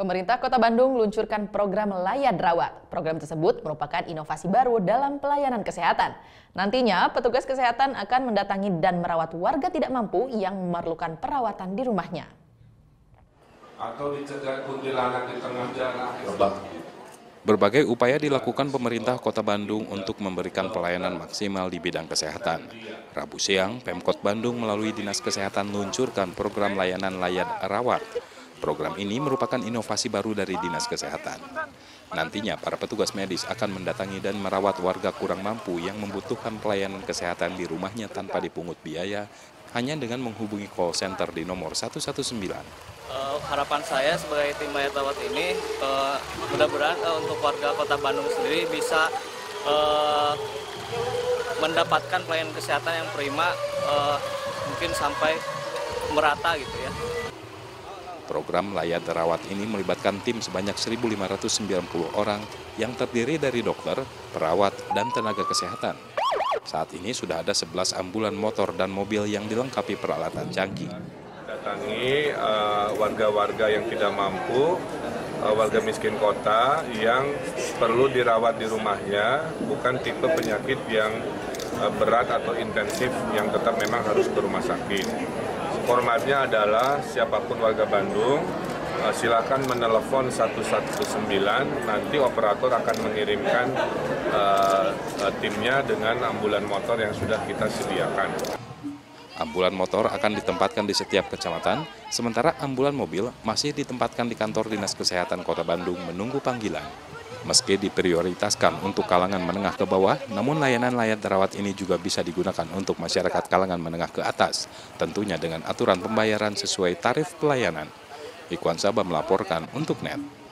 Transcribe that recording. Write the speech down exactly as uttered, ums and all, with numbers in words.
Pemerintah Kota Bandung meluncurkan program Layan Rawat. Program tersebut merupakan inovasi baru dalam pelayanan kesehatan. Nantinya, petugas kesehatan akan mendatangi dan merawat warga tidak mampu yang memerlukan perawatan di rumahnya. Atau dicegat kuntilanak di tengah jalan. Berbagai upaya dilakukan pemerintah Kota Bandung untuk memberikan pelayanan maksimal di bidang kesehatan. Rabu siang, Pemkot Bandung melalui Dinas Kesehatan meluncurkan program layanan Layan Rawat. Program ini merupakan inovasi baru dari Dinas Kesehatan. Nantinya, para petugas medis akan mendatangi dan merawat warga kurang mampu yang membutuhkan pelayanan kesehatan di rumahnya tanpa dipungut biaya, hanya dengan menghubungi call center di nomor satu satu sembilan. Uh, harapan saya sebagai tim Layan Rawat ini, uh, mudah-mudahan uh, untuk warga Kota Bandung sendiri bisa uh, mendapatkan pelayanan kesehatan yang prima, uh, mungkin sampai merata gitu ya. Program Layan Rawat ini melibatkan tim sebanyak seribu lima ratus sembilan puluh orang yang terdiri dari dokter, perawat, dan tenaga kesehatan. Saat ini sudah ada sebelas ambulan motor dan mobil yang dilengkapi peralatan canggih. Datangi warga-warga uh, yang tidak mampu, uh, warga miskin kota yang perlu dirawat di rumahnya, bukan tipe penyakit yang uh, berat atau intensif yang tetap memang harus ke rumah sakit. Formatnya adalah siapapun warga Bandung, uh, silakan menelepon satu satu sembilan, nanti operator akan mengirimkan uh, uh, timnya dengan ambulan motor yang sudah kita sediakan. Ambulan motor akan ditempatkan di setiap kecamatan, sementara ambulan mobil masih ditempatkan di kantor Dinas Kesehatan Kota Bandung menunggu panggilan. Meski diprioritaskan untuk kalangan menengah ke bawah, namun layanan Layan Rawat ini juga bisa digunakan untuk masyarakat kalangan menengah ke atas, tentunya dengan aturan pembayaran sesuai tarif pelayanan. Ikhwan Sabah melaporkan untuk N E T.